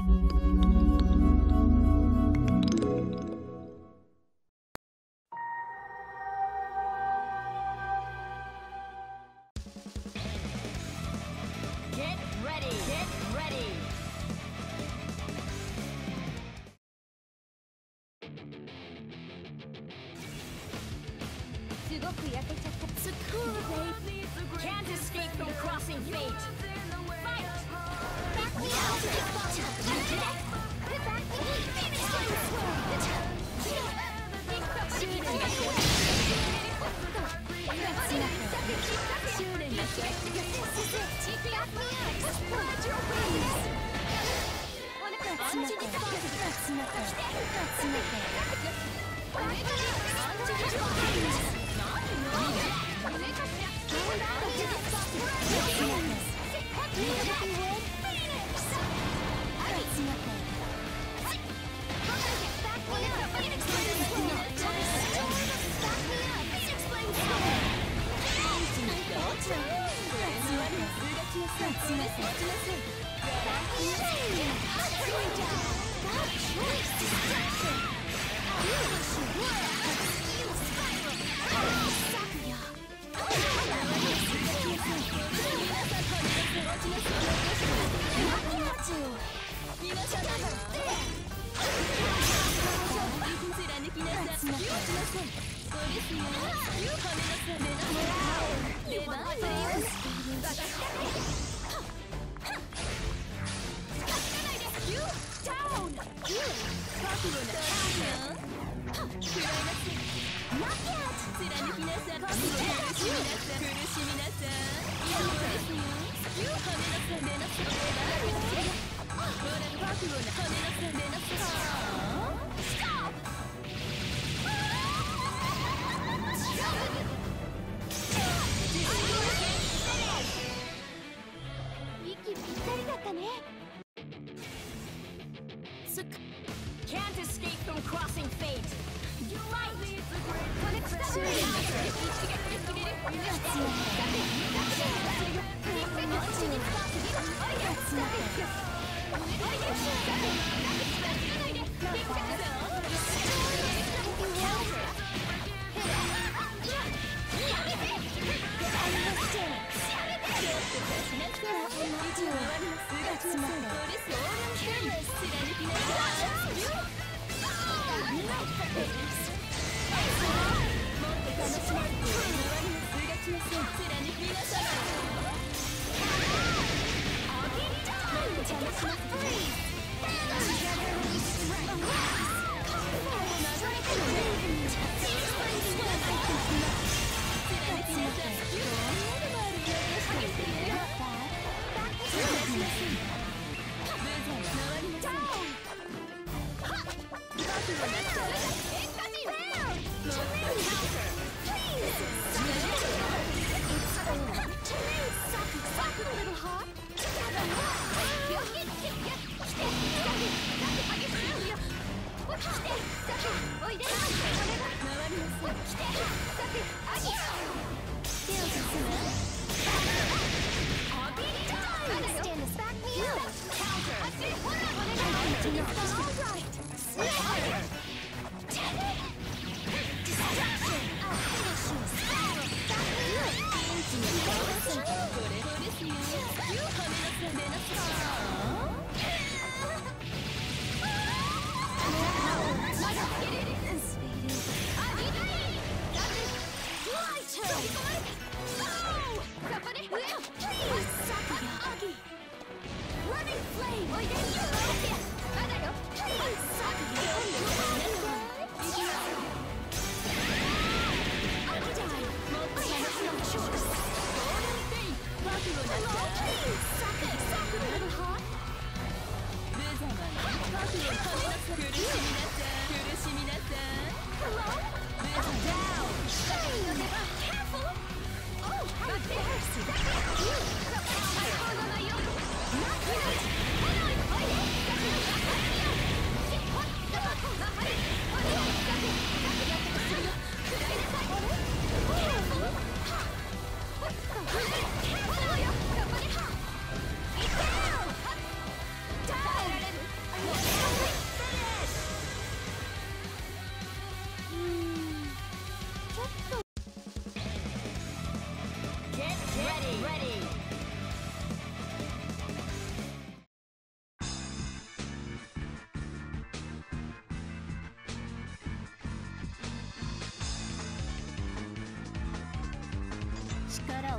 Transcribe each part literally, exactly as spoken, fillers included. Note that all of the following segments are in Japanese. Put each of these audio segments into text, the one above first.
Can't escape from crossing fate. Fight! Back me Can't escape from crossing fate. Fight!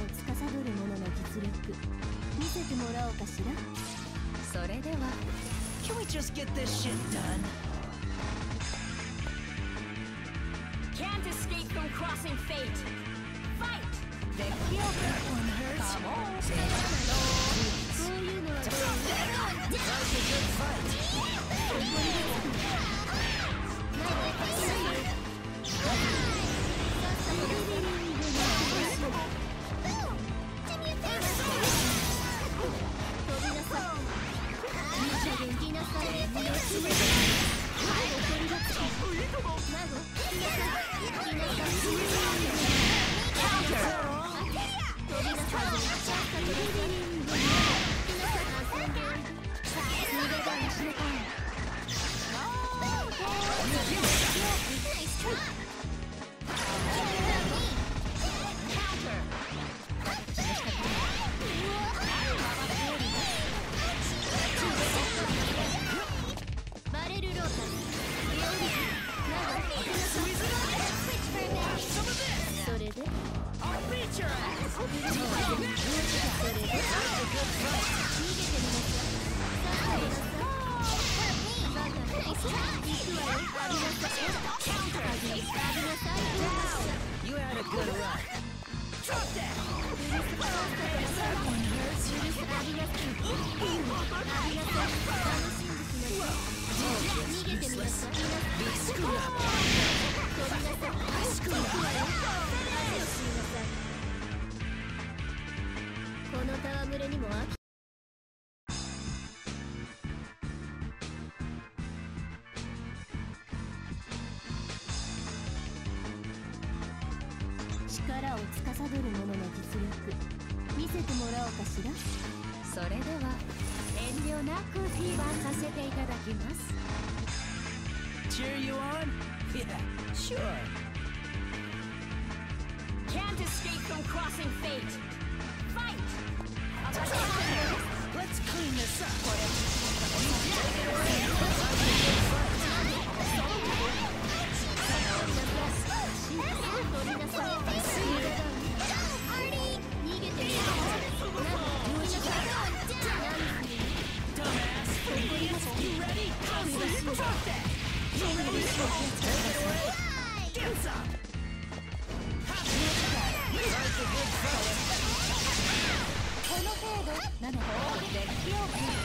司る者の実力見せてもらおうかしら。それでは Can we just get this shit done? Can't escape from crossing fate. Fight! That one hurts. Come on. Please. こういうのはどう？ That was a good fight. この戯れにも飽き力を司る者の実力見せてもらおうかしら。それでは遠慮なくフィーバーさせていただきます。 Cheer you on? Yeah, sure. Can't escape from crossing fate. Fight! Let's clean this up. You ready? Drop that! You ready? Take it away! Get some! That's a good fight! この程度なのでデッキオープン。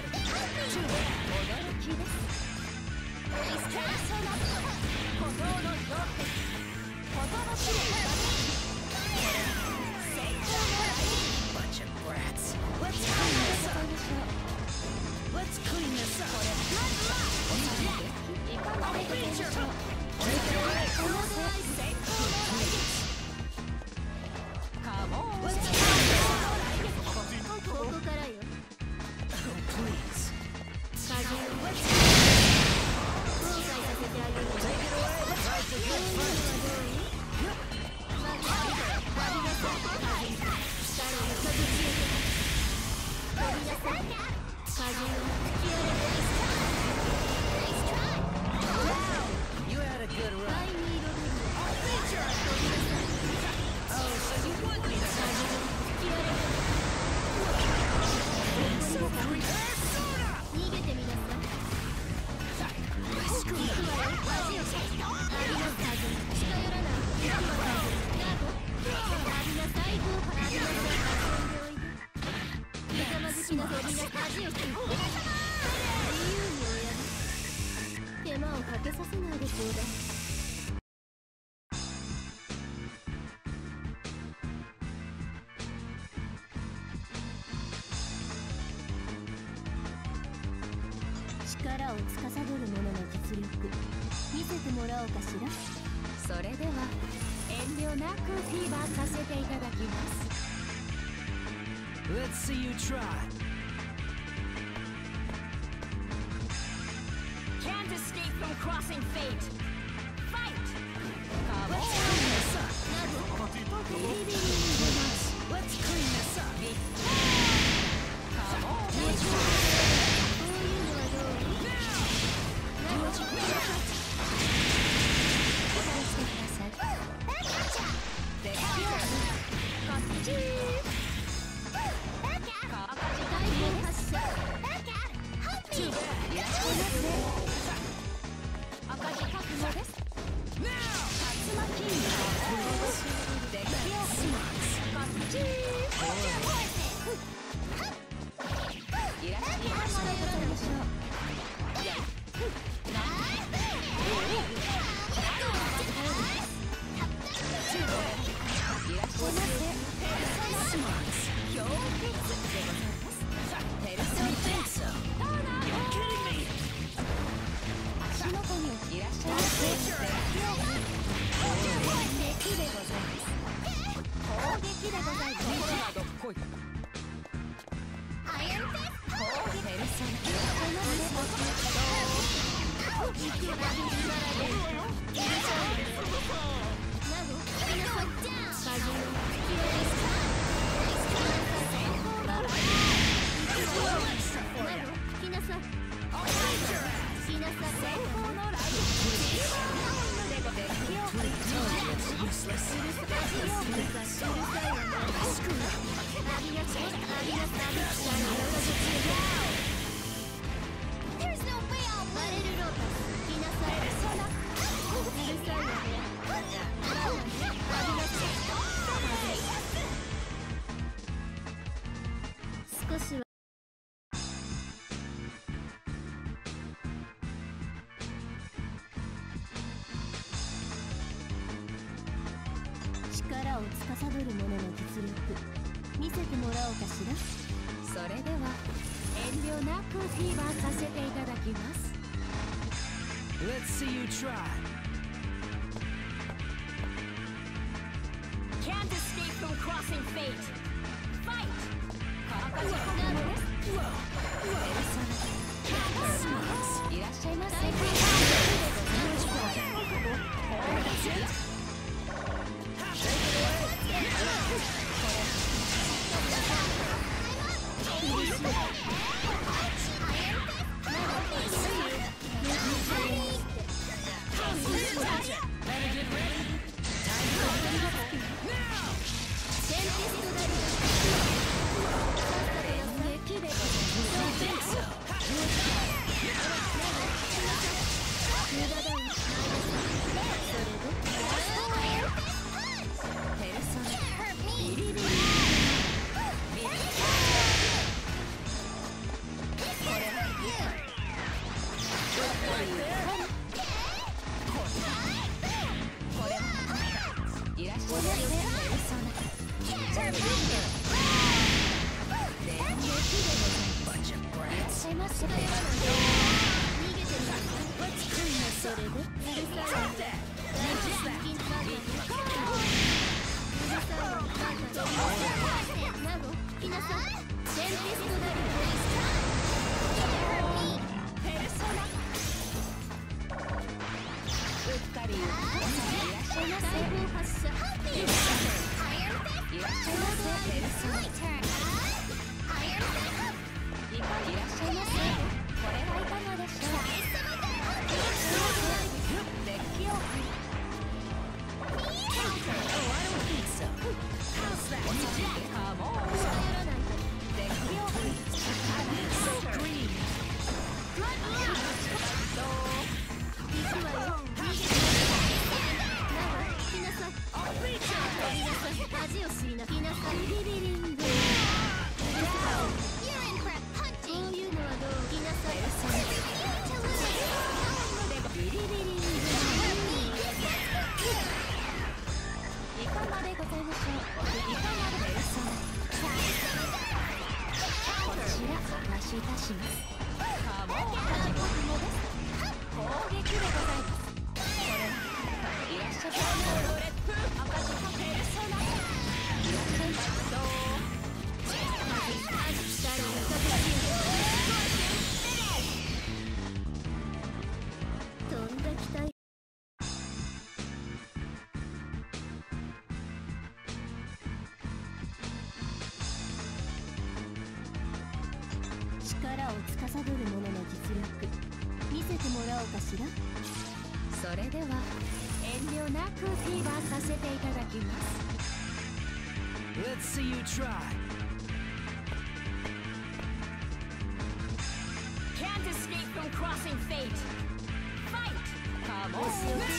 驚きです。 ないでちょうだい。力を司る者の実力見せてもらおうかしら。それでは遠慮なくフィーバーさせていただきます。 Let's see you try. Can't escape from crossing fate. Fight! Come Let's on! clean this up. Let's clean this up. Come on! There's no way I'll let it roll. 少しは力を司る者の実力見せてもらおうかしら。それでは遠慮なくフィーバーさせていただきます。 Let's see you try. Can't escape from crossing fate. Fight!ビリビリしいたします。カモン始めです。攻撃でございます。これはいらっしゃい。ロレップ赤字ペルソナ飛んだ機体力を司る者の実力見せてもらおうかしら。それでは遠慮なくフィーバーさせていただきます。 Let's see you try. Can't escape from crossing fate. Fight. Come on.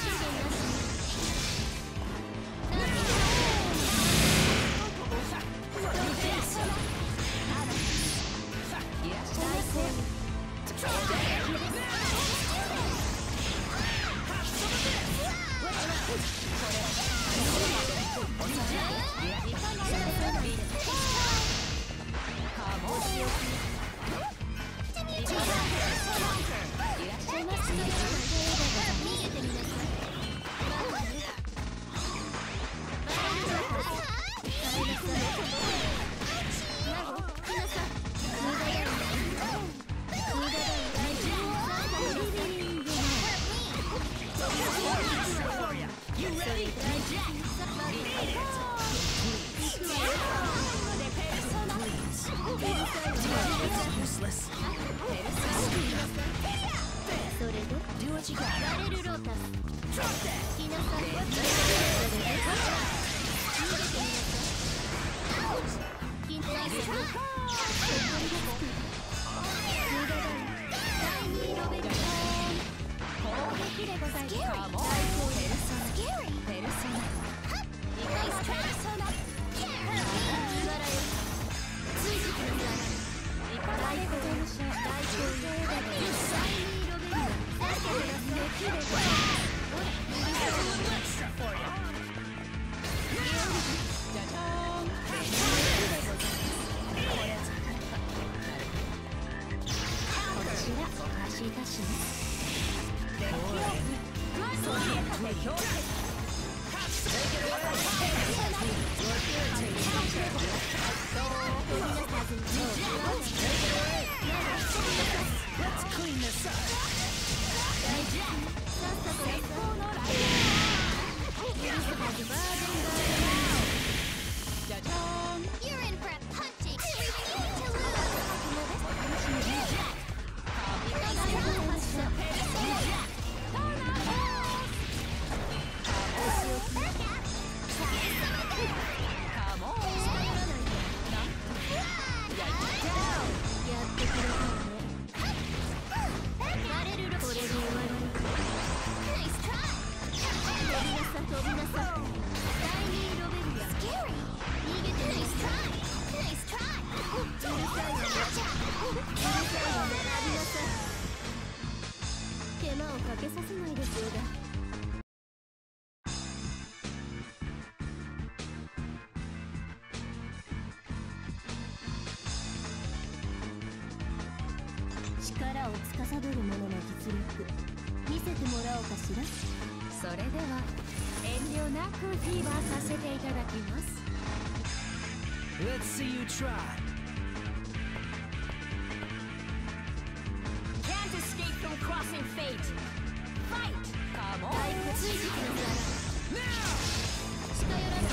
Useless. Do what you got. Drop that. Let's clean this up. You're in for a punching.「力を司る者の実力見せてもらおうかしら。それでは遠慮なくフィーバーさせていただきます。 Let's see you try. Can't escape from crossing fate. Fight. Come on. Now. 近寄らない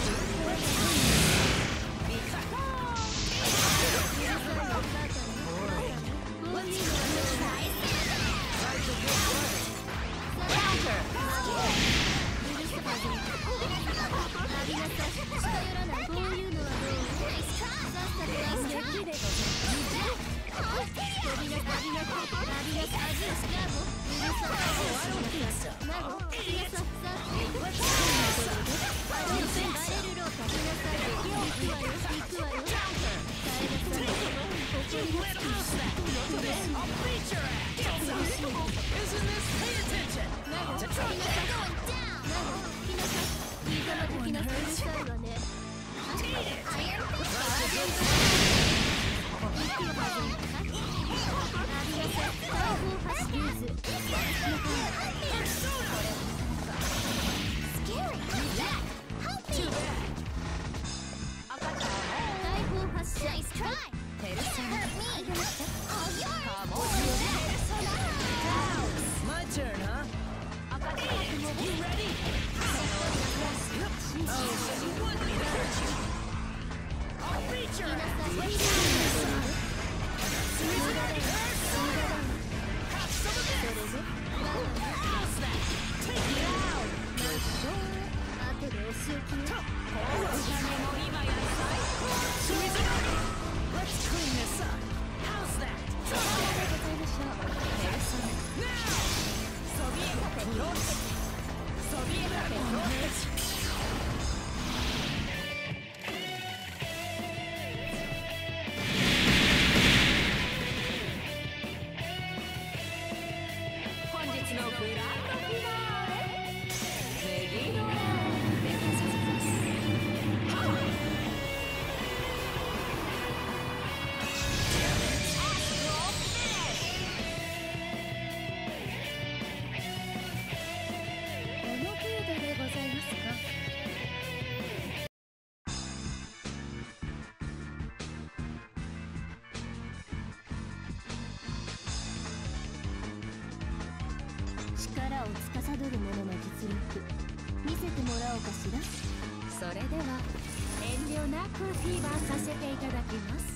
力を司る者の実力見せてもらおうかしら。それでは遠慮なくフィーバーさせていただきます。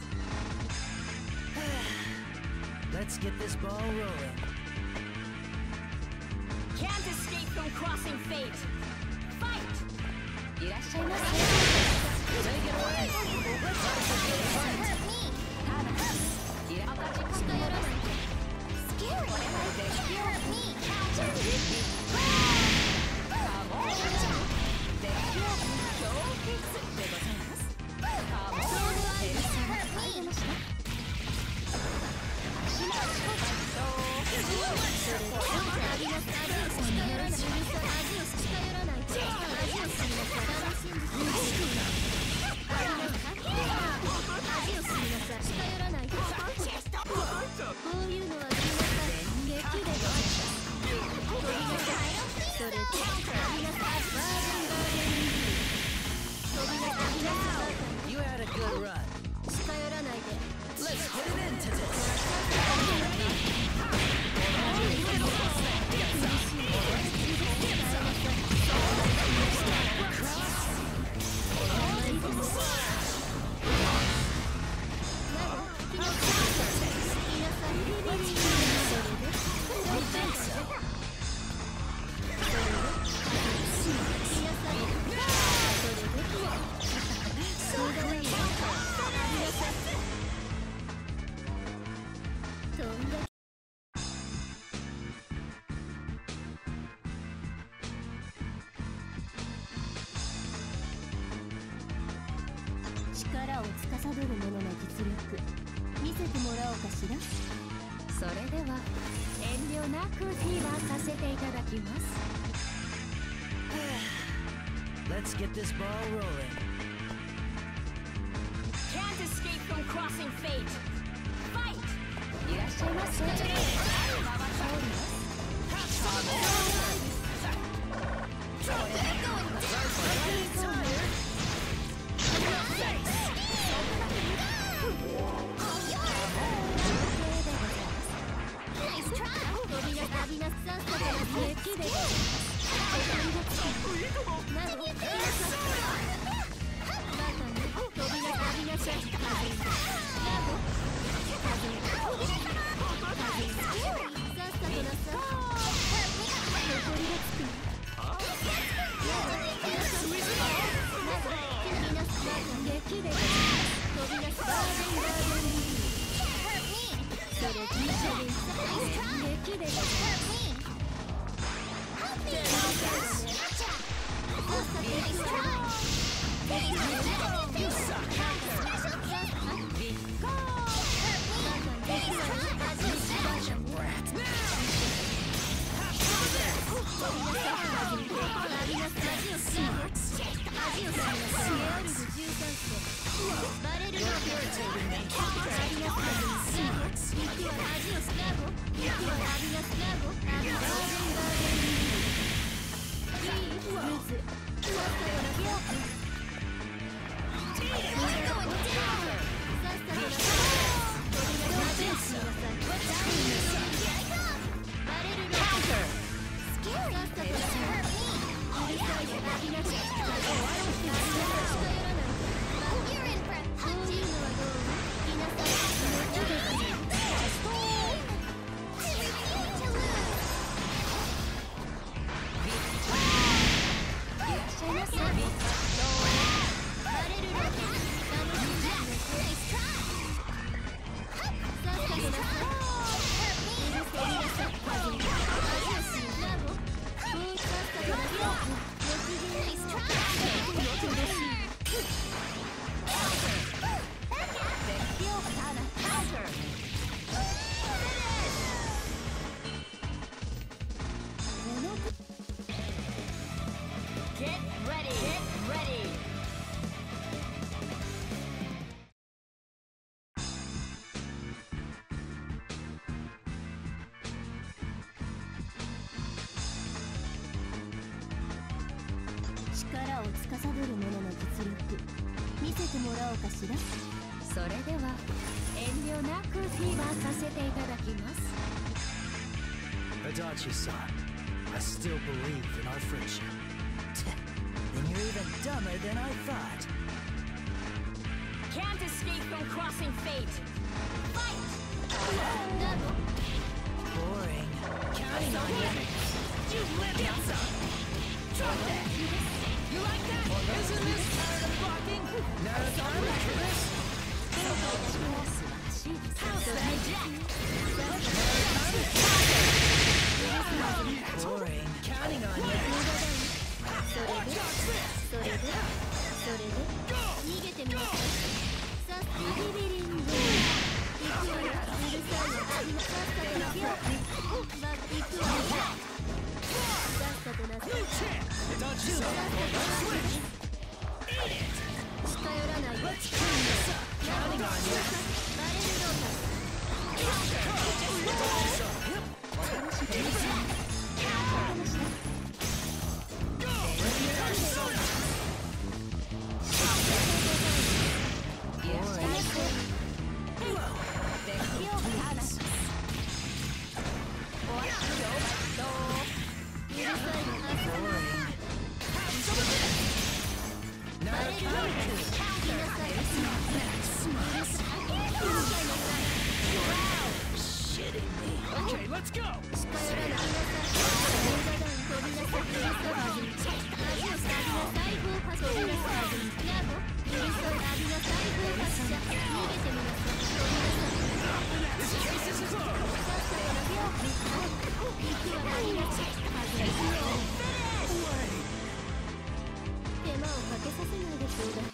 Let's get this ball rolling. Can't escape from crossing fate. Fight! いらっしゃいませ。 Take it away! Let's fight! いらっしゃいませ。 You had a good run. Let's put it into this. 力を司る者の実力見せてもらおうかしら。それでは遠慮なくフィーバーさせていただきます。 Let's get this ball rolling. Can't escape from crossing fate. Fight! いらっしゃいませ。バレルの力を司る者の実力見せてもらおうかしら。それでは遠慮なくフィーバーさせていただきます。 Adachi-san, I still believe in our friendship. Then you're even dumber than I thought. Can't escape from crossing fate. Fight! Boring. Counting on you. You live outside. Drop that. You like that? Isn't this tired of blocking? Now time for this. How's that, Jack? Boring. Counting on you. それでそれでそれで逃げてみなさい。さっビビビリンゴ行くわよ。うるさいよ。さっさとなさい。バッ行くわよ。さっさとなさい。さっさとなさい。近寄らないよ。バレるのか。 Okay, let's go! This case is closed! 手間をかけさせないでちょうだい。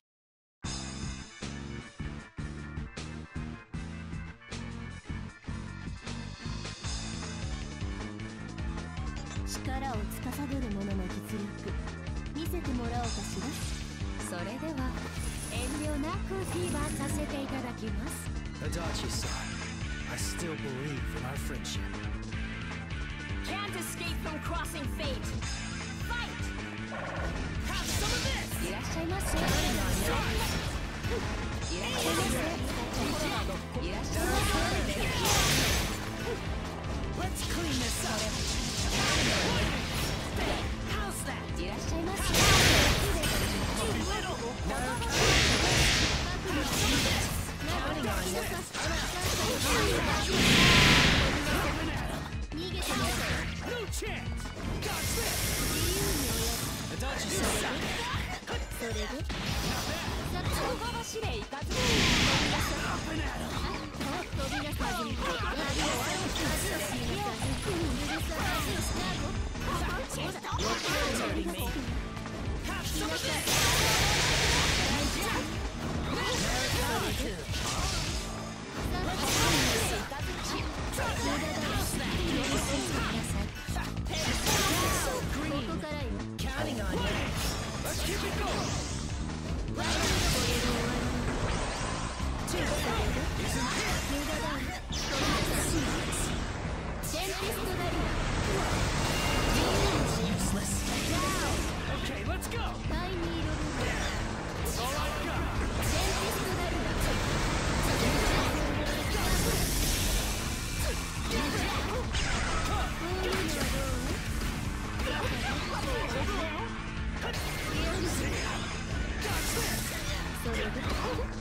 力を司る者の実力見せてもらおうかしら。それでは遠慮なくフィーバーさせていただきます。 Adachi-san, I still believe in our friendship. Can't escape from crossing fate. Fight! Have some of this! いらっしゃいませ。いらっしゃいませ。いらっしゃいませ。 Let's clean this up! How's that? いらっしゃいませ。 Counting on you. 逃げてみなさい。 No chance! Got this! 自由におやつ。 Adachi-san! それでさっと飛ばしれいかず。飛びなさい。飛びなさい。恥をしなさい。許さ恥をしなご。そうだ。飛びなさい。 Have some of this! ここからよ。 Counting on you. Let's keep it going. ワイルドボール終わり。 Isn't it? 無駄だ。 テンピストダリア Useless. Okay, let's go. タイニーロブ That's all I've got. テンピストダリア それで